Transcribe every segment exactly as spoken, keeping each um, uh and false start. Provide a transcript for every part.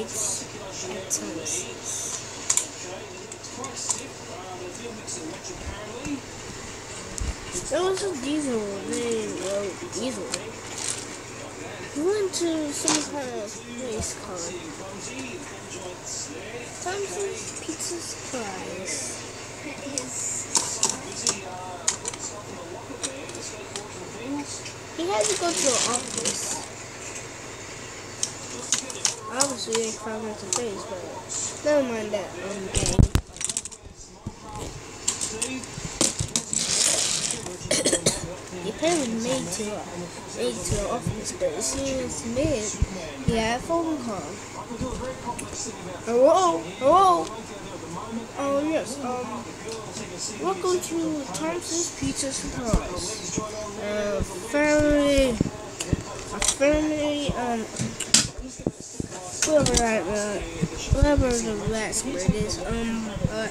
nights at Thomas's. There was a diesel named uh, Diesel. We went to some kind of place called Thomas's Pizza Surprise. He had to go to the office. Obviously, they found him to face, but never mind that. Um, game. He apparently made to uh, made to the office, but as soon as he made, he had a phone call. Hello, hello. Oh yes. Um, welcome to Thomas's Pizza Surprise. Uh, family, a family. Um, whoever that, uh, whoever the last word is. Um, uh,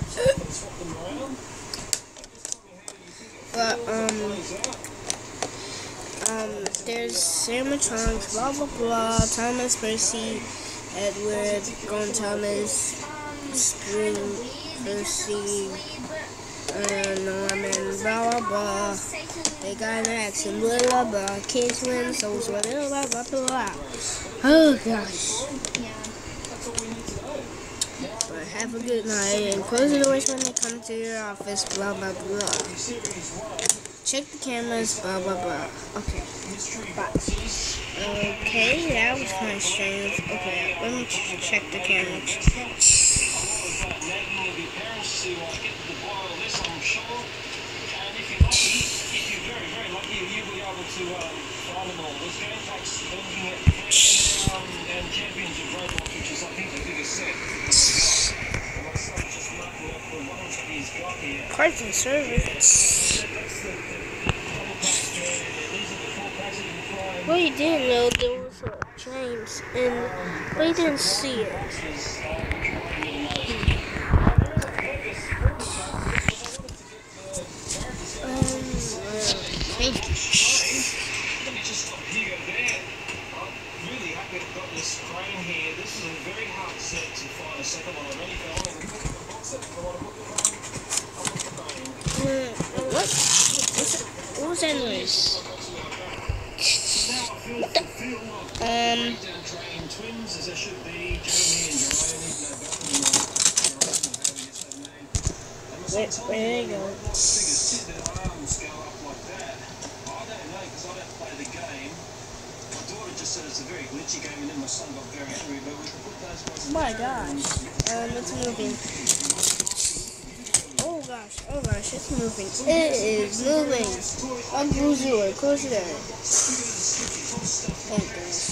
but um. Um, there's animatronics, blah blah blah, Thomas, Percy, Edward, Gon Thomas, Spring, Percy, uh, Norman, blah blah blah. They got an accent, blah blah blah. Kids win, so blah blah blah blah blah. Oh gosh. But have a good night and close the doors when they come to your office, blah blah blah. Check the cameras, blah blah blah. Okay. Bye. Okay, that was kind of strange. Okay, let me ch check the cameras. Parts and service. Well, you didn't know there was a James, and we didn't see it. Um, uh, thank you. Let me just stop here there. I'm really happy to have got this crane here. This is a very hard set to find a second one. I really fell in the box that I want to book the crane. Uh, what? What's, what was that noise? Um. Where, where they go? Oh my gosh. Um, it's moving. Oh gosh, oh gosh, it's moving. It is moving. I'm losing it. Close it out. Oh gosh.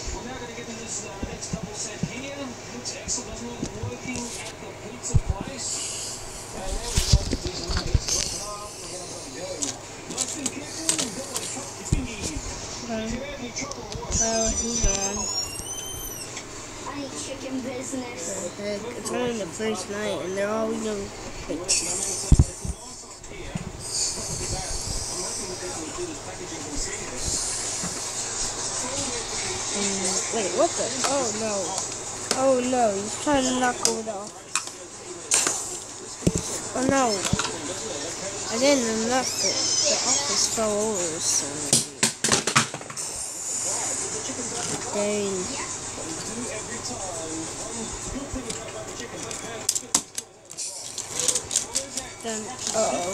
Oh, he's on. I ain't chicken business. Okay, it's only the first night, and they're all we know. Wait. Um, wait, what the? Oh no. Oh no, he's trying to knock over the office. Oh no. I didn't knock it. The office fell over, so. Dang. Then, uh-oh.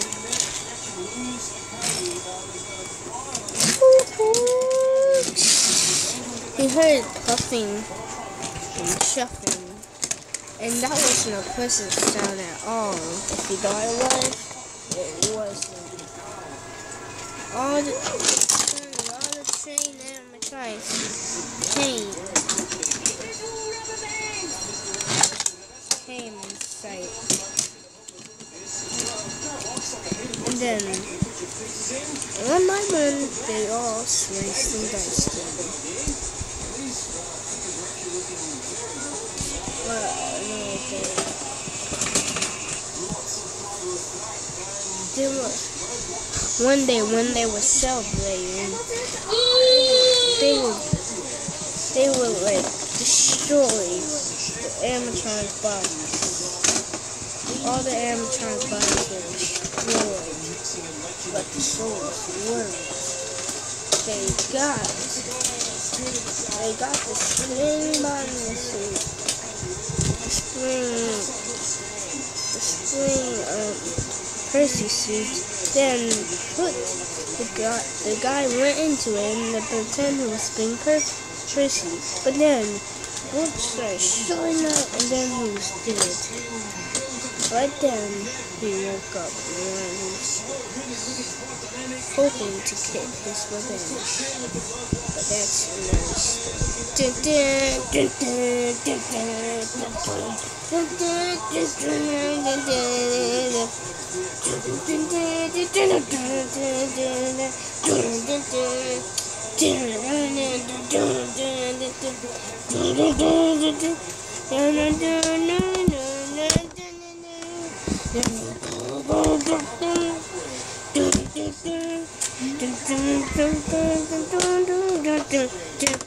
He heard puffing and shuffling, and that wasn't a pleasant sound at all. If you thought it was, it wasn't. All the, all the train animatronics came, came in sight. And then, one by one, they all sliced and diced him. Well, no, they, they were, one day when they were celebrating, they were, they were like destroyed. animatronic bodies. All the animatronic bodies were destroyed, but the souls weren't. They got, they got the spring body suit, the spring, the spring um, Percy suit. Then put the guy, the guy went into it and the pretend it was spring Percy, but then Bolt started showing up and then he was dead. Right then, he woke up and was hoping to get his revenge. But that's another story.